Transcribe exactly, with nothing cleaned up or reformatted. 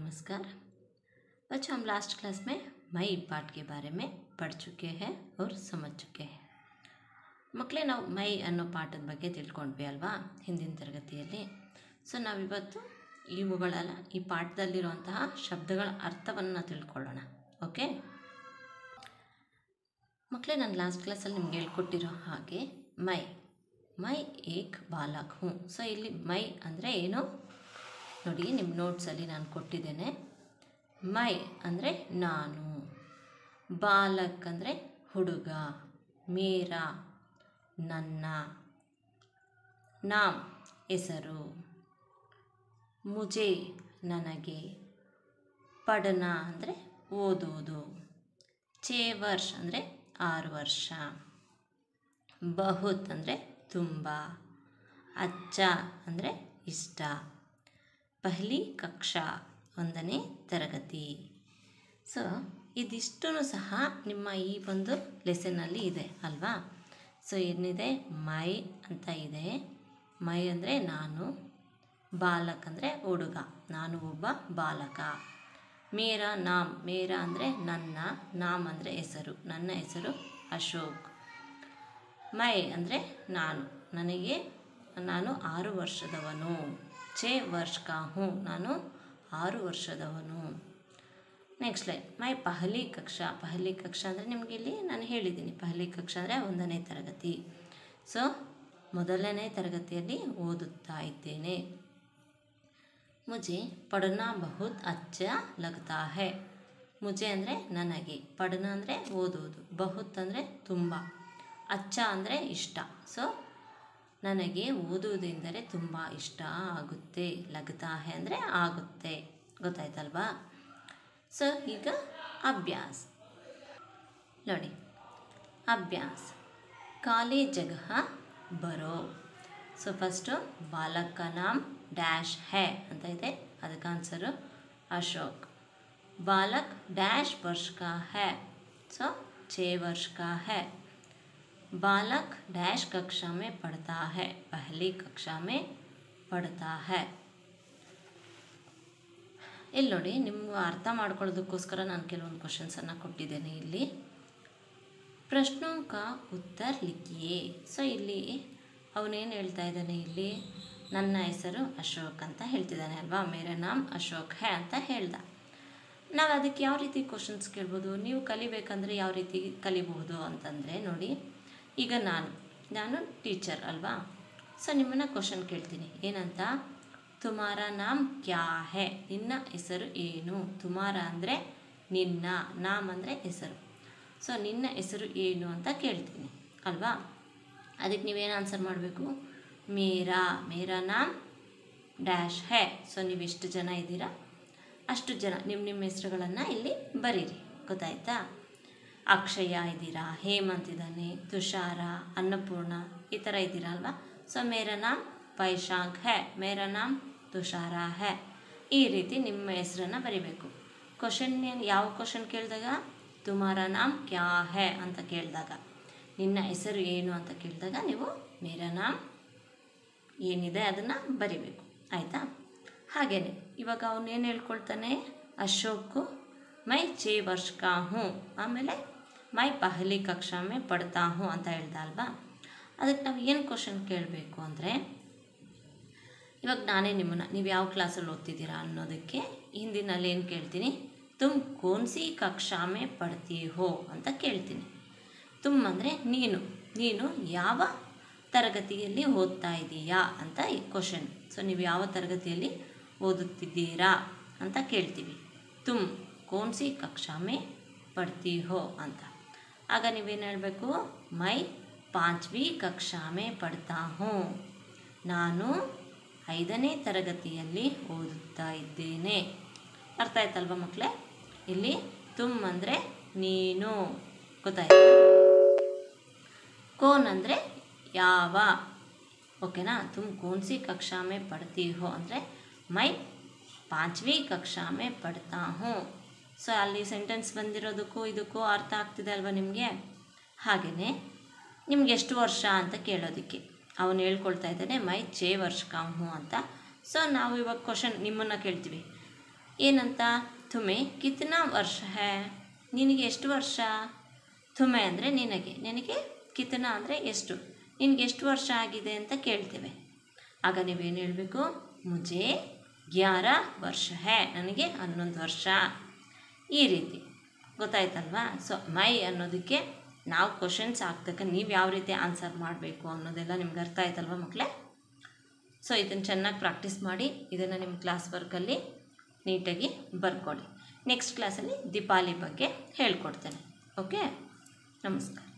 नमस्कार बच्चों, हम लास्ट क्लास में मई पाठ के बारे में पढ़ चुके हैं और समझ चुके हैं. ಮಕ್ಕಳೇ, ನಾವು ಮೈ ಅನ್ನೋ ಪಾಠದ ಬಗ್ಗೆ ತಿಳ್ಕೊಂಡ್ವಿ ಅಲ್ವಾ ಹಿಂದಿನ ತರಗತಿಯಲ್ಲಿ. ಸೊ ನಾವಿವತ್ತು ಇವುಗಳೆಲ್ಲ ಈ ಪಾಠದಲ್ಲಿರುವಂತಹ ಶಬ್ದಗಳ ಅರ್ಥವನ್ನು ತಿಳ್ಕೊಳ್ಳೋಣ. ಓಕೆ ಮಕ್ಕಳೇ, ನಾನು ಲಾಸ್ಟ್ ಕ್ಲಾಸಲ್ಲಿ ನಿಮ್ಗೆ ಹೇಳ್ಕೊಟ್ಟಿರೋ ಹಾಗೆ ಮೈ ಮೈ ಏಕ್ ಬಾಲಕ್ ಹೂँ. ಸೊ ಇಲ್ಲಿ ಮೈ ಅಂದರೆ ಏನು ನೋಡಿ, ನಿಮ್ಮ ನೋಟ್ಸಲ್ಲಿ ನಾನು ಕೊಟ್ಟಿದ್ದೇನೆ. ಮೈ ಅಂದರೆ ನಾನು, ಬಾಲಕ್ ಅಂದರೆ ಹುಡುಗ, ಮೇರಾ ನನ್ನ, ನಾಮ್ ಹೆಸರು, ಮುಜೆ ನನಗೆ, ಪಡನ ಅಂದರೆ ಓದೋದು, ಛೇ ವರ್ಷ ಅಂದರೆ ಆರು ವರ್ಷ, ಬಹುತ್ ಅಂದರೆ ತುಂಬ, ಅಚ್ಚ ಅಂದರೆ ಇಷ್ಟ, ಪಹಲಿ ಕಕ್ಷಾ ಒಂದನೇ ತರಗತಿ. ಸೊ ಇದಿಷ್ಟೂ ಸಹ ನಿಮ್ಮ ಈ ಒಂದು ಲೆಸನ್ನಲ್ಲಿ ಇದೆ ಅಲ್ವಾ. ಸೊ ಏನಿದೆ, ಮೈ ಅಂತ ಇದೆ. ಮೈ ಅಂದರೆ ನಾನು, ಬಾಲಕ್ ಅಂದರೆ ಹುಡುಗ, ನಾನು ಒಬ್ಬ ಬಾಲಕ. ಮೇರಾ ನಾಮ್, ಮೇರಾ ಅಂದರೆ ನನ್ನ, ನಾಮ್ ಅಂದರೆ ಹೆಸರು, ನನ್ನ ಹೆಸರು ಅಶೋಕ್. ಮೈ ಅಂದರೆ ನಾನು, ನನಗೆ ನಾನು ಆರು ವರ್ಷದವನು. ಛೇ ವರ್ಷ ಕಾ ಹೂँ, ನಾನು ಆರು ವರ್ಷದವನು. ನೆಕ್ಸ್ಟ್ ಲೈನ್, ಮೈ ಪಹಲಿ ಕಕ್ಷಾ. ಪಹಲಿ ಕಕ್ಷಾ ಅಂದರೆ ನಿಮಗೆ ಇಲ್ಲಿ ನಾನು ಹೇಳಿದ್ದೀನಿ, ಪಹಲಿ ಕಕ್ಷಾ ಅಂದರೆ ಒಂದನೇ ತರಗತಿ. ಸೊ ಮೊದಲನೇ ತರಗತಿಯಲ್ಲಿ ಓದುತ್ತಾ ಇದ್ದೇನೆ. ಮುಜೆ ಪढ़ना बहुत अच्छा लगता है. ಮುಜೆ ಅಂದರೆ ನನಗೆ, ಪढ़ना ಅಂದರೆ ಓದೋದು, ಬಹುತ್ ಅಂದರೆ ತುಂಬ, ಅಚ್ಚ ಅಂದರೆ ಇಷ್ಟ. ಸೊ ನನಗೆ ಓದುವುದೆಂದರೆ ತುಂಬ ಇಷ್ಟ ಆಗುತ್ತೆ. ಲಗ್ತಾ ಹೇ ಅಂದರೆ ಆಗುತ್ತೆ, ಗೊತ್ತಾಯ್ತಲ್ವಾ. ಸೊ ಈಗ ಅಭ್ಯಾಸ ನೋಡಿ. ಅಭ್ಯಾಸ, ಖಾಲಿ ಜಗಹ ಬರೋ. ಸೊ ಫಸ್ಟು ಬಾಲಕ ನಾಮ್ ಡ್ಯಾಶ್ ಹೇ ಅಂತ ಇದೆ, ಅದಕ್ಕೆ ಆನ್ಸರು ಅಶೋಕ್. ಬಾಲಕ್ ಡ್ಯಾಶ್ ವರ್ಷ ಕಾ ಹೇ. ಸೊ ಛೇ ವರ್ಷ ಕಾ ಹೇ. बालक डैश कक्षा में पढ़ता है. पहली कक्षा में पढ़ता है. ಇಲ್ಲಿ ನೋಡಿ, ನಿಮ್ಗೆ ಅರ್ಥ ಮಾಡ್ಕೊಳ್ಳೋದಕ್ಕೋಸ್ಕರ ನಾನು ಕೆಲವೊಂದು ಕ್ವಶನ್ಸನ್ನು ಕೊಟ್ಟಿದ್ದೇನೆ. ಇಲ್ಲಿ ಪ್ರಶ್ನೋं का उत्तर लिखिए. ಸೊ ಇಲ್ಲಿ ಅವನೇನು ಹೇಳ್ತಾ ಇದ್ದಾನೆ, ಇಲ್ಲಿ ನನ್ನ ಹೆಸರು ಅಶೋಕ್ ಅಂತ ಹೇಳ್ತಿದ್ದಾನೆ ಅಲ್ವಾ. ಮೇರಾ ನಾಮ್ ಅಶೋಕ್ ಹೇ ಅಂತ ಹೇಳ್ದ. ನಾವು ಅದಕ್ಕೆ ಯಾವ ರೀತಿ ಕ್ವಶನ್ಸ್ ಕೇಳ್ಬೋದು, ನೀವು ಕಲಿಬೇಕಂದ್ರೆ ಯಾವ ರೀತಿ ಕಲಿಬಹುದು ಅಂತಂದರೆ ನೋಡಿ, ಈಗ ನಾನು ನಾನು ಟೀಚರ್ ಅಲ್ವಾ. ಸೊ ನಿಮ್ಮನ್ನು ಕ್ವಶನ್ ಕೇಳ್ತೀನಿ, ಏನಂತ, ತುಮಾರ ನಾಮ್ ಕ್ಯಾ ಹೇ. ನಿನ್ನ ಹೆಸರು ಏನು. ತುಮಾರ ಅಂದರೆ ನಿನ್ನ, ನಾಮ್ ಅಂದರೆ ಹೆಸರು. ಸೊ ನಿನ್ನ ಹೆಸರು ಏನು ಅಂತ ಕೇಳ್ತೀನಿ ಅಲ್ವಾ. ಅದಕ್ಕೆ ನೀವೇನು ಆನ್ಸರ್ ಮಾಡಬೇಕು, ಮೇರಾ ಮೇರಾ ನಾಮ್ ಡ್ಯಾಶ್ ಹೇ. ಸೊ ನೀವು ಎಷ್ಟು ಜನ ಇದ್ದೀರಾ ಅಷ್ಟು ಜನ ನಿಮ್ಮ ನಿಮ್ಮ ಹೆಸರುಗಳನ್ನು ಇಲ್ಲಿ ಬರೀರಿ, ಗೊತ್ತಾಯ್ತಾ. ಅಕ್ಷಯ ಇದ್ದೀರಾ, ಹೇಮಂತ್ ಇದ್ದಾನೆ, ತುಷಾರ, ಅನ್ನಪೂರ್ಣ, ಈ ಥರ ಇದ್ದೀರಾ ಅಲ್ವಾ. ಸೊ ಮೇರಾ ನಾಮ್ ವೈಶಾಖ್ ಹೇ, ಮೇರಾ ನಾಮ್ ತುಷಾರ ಹೇ. ಈ ರೀತಿ ನಿಮ್ಮ ಹೆಸರನ್ನು ಬರಿಬೇಕು. ಕ್ವಶನ್ ಯಾವ ಕ್ವಶನ್ ಕೇಳಿದಾಗ, ತುಮಾರ ನಾಮ್ ಕ್ಯಾ ಹೇ ಅಂತ ಕೇಳಿದಾಗ, ನಿನ್ನ ಹೆಸರು ಏನು ಅಂತ ಕೇಳಿದಾಗ ನೀವು ಮೇರಾ ನಾಮ್ ಏನಿದೆ ಅದನ್ನು ಬರಿಬೇಕು, ಆಯಿತಾ. ಹಾಗೆಯೇ ಇವಾಗ ಅವನು ಏನು ಹೇಳ್ಕೊಳ್ತಾನೆ, ಅಶೋಕ್ ಮೈ ಛೇ ವರ್ಷ ಕಾ ಹೂँ, ಆಮೇಲೆ ಮೈ ಪಹಲಿ ಕಕ್ಷಾ ಮೇ ಪಡ್ತಾ ಹೂँ ಅಂತ ಹೇಳ್ದ ಅಲ್ವಾ. ಅದಕ್ಕೆ ನಾವು ಏನು ಕ್ವಶನ್ ಕೇಳಬೇಕು ಅಂದರೆ, ಇವಾಗ ನಾನೇ ನಿಮ್ಮನ್ನು ನೀವು ಯಾವ ಕ್ಲಾಸಲ್ಲಿ ಓದ್ತಿದ್ದೀರಾ ಅನ್ನೋದಕ್ಕೆ ಹಿಂದಿನಲ್ಲಿ ಏನು ಕೇಳ್ತೀನಿ, ತುಮ್ ಕೋನ್ಸಿ ಕಕ್ಷಾ ಮೇ ಪಡ್ತೀ ಹೋ ಅಂತ ಕೇಳ್ತೀನಿ. ತುಮ್ ಅಂದರೆ ನೀನು, ನೀನು ಯಾವ ತರಗತಿಯಲ್ಲಿ ಓದ್ತಾ ಇದ್ದೀಯಾ ಅಂತ ಈ ಕ್ವಶನ್. ಸೊ ನೀವು ಯಾವ ತರಗತಿಯಲ್ಲಿ ಓದುತ್ತಿದ್ದೀರಾ ಅಂತ ಕೇಳ್ತೀವಿ. ತುಮ್ ಕೋನ್ಸಿ ಕಕ್ಷಾ ಮೇ ಪಡ್ತೀ ಹೋ ಅಂತ. ಆಗ ನೀವೇನು ಹೇಳಬೇಕು, ಮೈ ಪಾಂಚ್ವಿ ಕಕ್ಷಾ ಮೇ ಪಡ್ತಾ ಹೂँ. ನಾನು ಐದನೇ ತರಗತಿಯಲ್ಲಿ ಓದುತ್ತಾ ಇದ್ದೇನೆ. ಅರ್ಥ ಆಯ್ತಲ್ವ ಮಕ್ಕಳೇ. ಇಲ್ಲಿ ತುಮ್ ಅಂದರೆ ನೀನು, ಗೊತ್ತಾಯ್ತು. ಕೋನ್ ಅಂದರೆ ಯಾವ, ಓಕೆನಾ. ತುಮ್ ಕೋನ್ಸಿ ಕಕ್ಷಾ ಮೇ ಪಡ್ತೀ ಹೋ ಅಂದರೆ ಮೈ ಪಾಂಚ್ವಿ ಕಕ್ಷಾ ಮೇ ಪಡ್ತಾ ಹೂँ. ಸೊ ಅಲ್ಲಿ ಸೆಂಟೆನ್ಸ್ ಬಂದಿರೋದಕ್ಕೂ ಇದಕ್ಕೂ ಅರ್ಥ ಆಗ್ತಿದೆ ಅಲ್ವಾ ನಿಮಗೆ. ಹಾಗೆಯೇ ನಿಮ್ಗೆ ಎಷ್ಟು ವರ್ಷ ಅಂತ ಕೇಳೋದಕ್ಕೆ ಅವನು ಹೇಳ್ಕೊಳ್ತಾ ಇದ್ದಾನೆ ಮೈ ಛೇ ವರ್ಷ ಕಾ ಹೂँ ಅಂತ. ಸೊ ನಾವು ಇವಾಗ ಕ್ವಶನ್ ನಿಮ್ಮನ್ನು ಕೇಳ್ತೀವಿ, ಏನಂತ, ತುಮೆ ಕಿತ್ನಾ ವರ್ಷ ಹೇ, ನಿನಗೆ ಎಷ್ಟು ವರ್ಷ. ತುಮೆ ಅಂದರೆ ನಿನಗೆ, ನಿನಗೆ ಕಿತ್ನಾ ಅಂದರೆ ಎಷ್ಟು, ನಿನಗೆ ಎಷ್ಟು ವರ್ಷ ಆಗಿದೆ ಅಂತ ಕೇಳ್ತೇವೆ. ಆಗ ನೀವೇನು ಹೇಳಬೇಕು, ಮುಜೆ ಗ್ಯಾರ ವರ್ಷ ಹೇ, ನನಗೆ ಹನ್ನೊಂದು ವರ್ಷ. ಈ ರೀತಿ ಗೊತ್ತಾಯ್ತಲ್ವಾ. ಸೊ ಮೈ ಅನ್ನೋದಕ್ಕೆ ನಾವು ಕ್ವಶನ್ಸ್ ಹಾಕ್ತಕ್ಕ ನೀವು ಯಾವ ರೀತಿ ಆನ್ಸರ್ ಮಾಡಬೇಕು ಅನ್ನೋದೆಲ್ಲ ನಿಮ್ಗೆ ಅರ್ಥ ಆಯ್ತಲ್ವ ಮಕ್ಕಳೇ. ಸೊ ಇದನ್ನು ಚೆನ್ನಾಗಿ ಪ್ರಾಕ್ಟೀಸ್ ಮಾಡಿ, ಇದನ್ನು ನಿಮ್ಮ ಕ್ಲಾಸ್ ವರ್ಕಲ್ಲಿ ನೀಟಾಗಿ ಬರ್ಕೊಳ್ಳಿ. ನೆಕ್ಸ್ಟ್ ಕ್ಲಾಸಲ್ಲಿ ದೀಪಾವಳಿ ಬಗ್ಗೆ ಹೇಳ್ಕೊಡ್ತೇನೆ. ಓಕೆ, ನಮಸ್ಕಾರ.